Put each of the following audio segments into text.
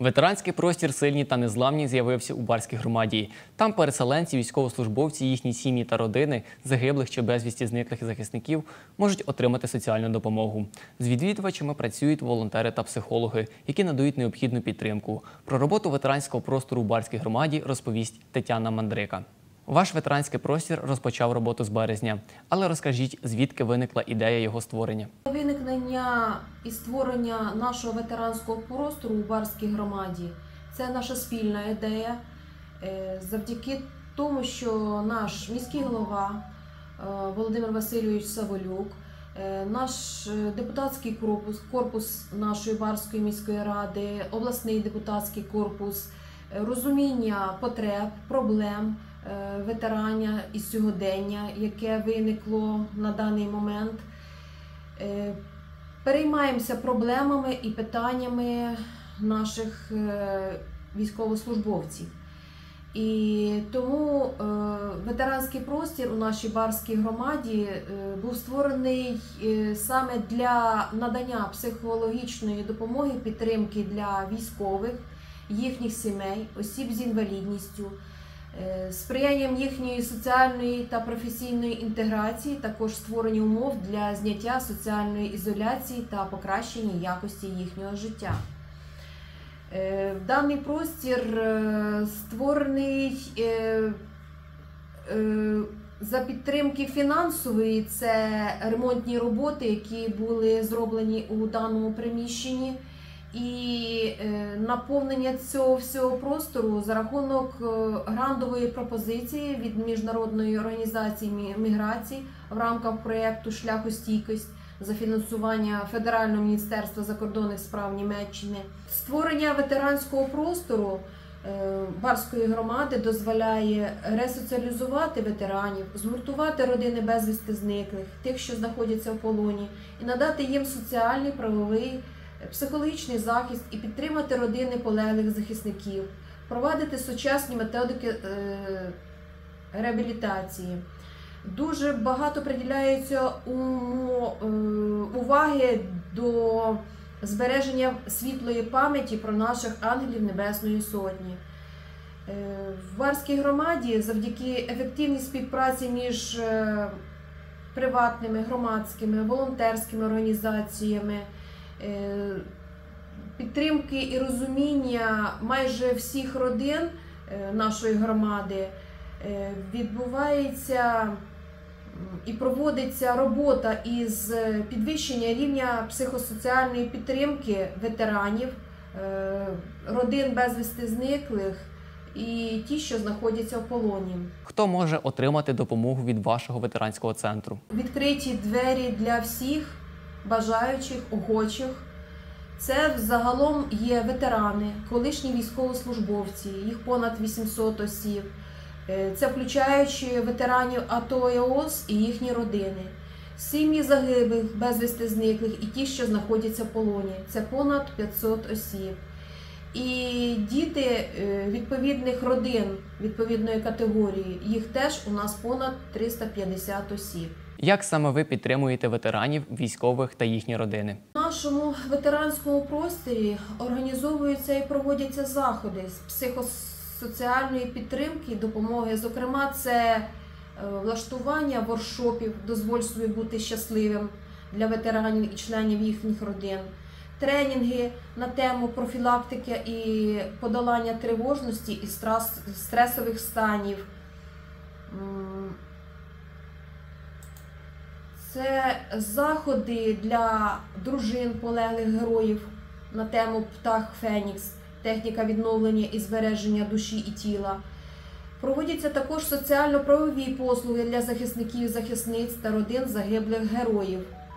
Ветеранський простір «Сильні та незламні» з'явився у Барській громаді. Там переселенці, військовослужбовці, їхні сім'ї та родини, загиблих чи безвісті зниклих захисників можуть отримати соціальну допомогу. З відвідувачами працюють волонтери та психологи, які надають необхідну підтримку. Про роботу ветеранського простору у Барській громаді розповість Тетяна Мандрика. Ваш ветеранський простір розпочав роботу з березня. Але розкажіть, звідки виникла ідея його створення? Виникнення і створення нашого ветеранського простору у Барській громаді – це наша спільна ідея. Завдяки тому, що наш міський голова Володимир Васильович Саволюк, наш депутатський корпус нашої Барської міської ради, обласний депутатський корпус, розуміння потреб, проблем ветеранів із сьогодення, яке виникло на даний момент. Переймаємося проблемами і питаннями наших військовослужбовців. І тому ветеранський простір у нашій Барській громаді був створений саме для надання психологічної допомоги, підтримки для військових, їхніх сімей, осіб з інвалідністю, сприянням їхньої соціальної та професійної інтеграції, також створення умов для зняття соціальної ізоляції та покращення якості їхнього життя. Даний простір створений за підтримки фінансової, це ремонтні роботи, які були зроблені у даному приміщенні, і наповнення цього всього простору за рахунок грантової пропозиції від Міжнародної організації міграції в рамках проєкту «Шляхостійкість» за фінансування Федерального міністерства закордонних справ Німеччини. Створення ветеранського простору Барської громади дозволяє ресоціалізувати ветеранів, згуртувати родини безвісти зниклих, тих, що знаходяться в полоні, і надати їм соціальний, правовий, психологічний захист і підтримати родини полеглих захисників, провадити сучасні методики реабілітації. Дуже багато приділяється уваги до збереження світлої пам'яті про наших ангелів Небесної Сотні. В Барській громаді завдяки ефективній співпраці між приватними, громадськими, волонтерськими організаціями, підтримки і розуміння майже всіх родин нашої громади відбувається і проводиться робота із підвищення рівня психосоціальної підтримки ветеранів, родин безвісти зниклих і ті, що знаходяться в полоні. Хто може отримати допомогу від вашого ветеранського центру? Відкриті двері для всіх бажаючих, охочих. Це загалом є ветерани, колишні військовослужбовці, їх понад 800 осіб. Це включаючи ветеранів АТО і ООС і їхні родини, сім'ї загиблих, безвісти зниклих і ті, що знаходяться в полоні. Це понад 500 осіб. І діти відповідних родин, відповідної категорії, їх теж у нас понад 350 осіб. Як саме ви підтримуєте ветеранів, військових та їхні родини? В нашому ветеранському просторі організовуються і проводяться заходи з психосоціальної підтримки, допомоги. Зокрема, це влаштування воркшопів «Дозволь собі бути щасливим» для ветеранів і членів їхніх родин, тренінги на тему профілактики і подолання тривожності і стресових станів. Це заходи для дружин полеглих героїв на тему «Птах Фенікс», техніка відновлення і збереження душі і тіла. Проводяться також соціально-правові послуги для захисників, захисниць та родин загиблих героїв.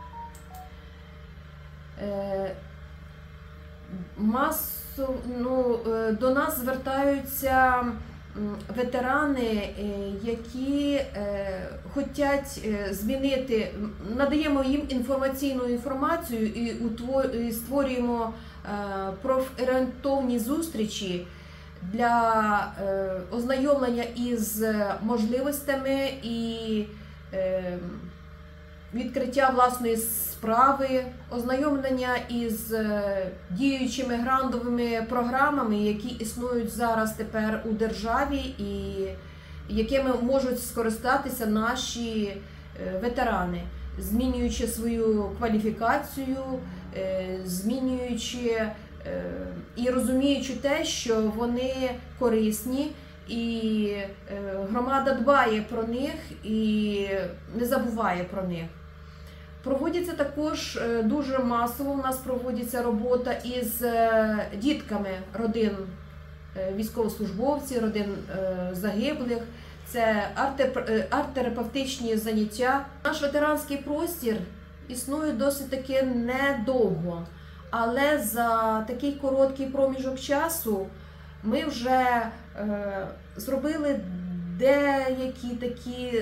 До нас звертаються ветерани, які хочуть змінити, надаємо їм інформаційну інформацію і створюємо профорієнтовні зустрічі для ознайомлення із можливостями і відкриття власної справи, ознайомлення із діючими грантовими програмами, які існують зараз тепер у державі і якими можуть скористатися наші ветерани, змінюючи свою кваліфікацію, змінюючи і розуміючи те, що вони корисні, і громада дбає про них і не забуває про них. Проводиться також дуже масово, у нас проводиться робота із дітками родин військовослужбовців, родин загиблих. Це арт-терапевтичні заняття. Наш ветеранський простір існує досить таки недовго, але за такий короткий проміжок часу ми вже зробили деякі такі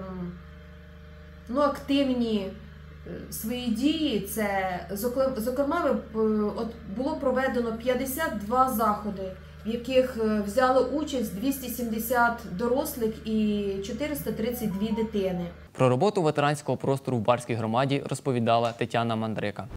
активні свої дії. Це, зокрема, було проведено 52 заходи, в яких взяло участь 270 дорослих і 432 дитини. Про роботу ветеранського простору в Барській громаді розповідала Тетяна Мандрика.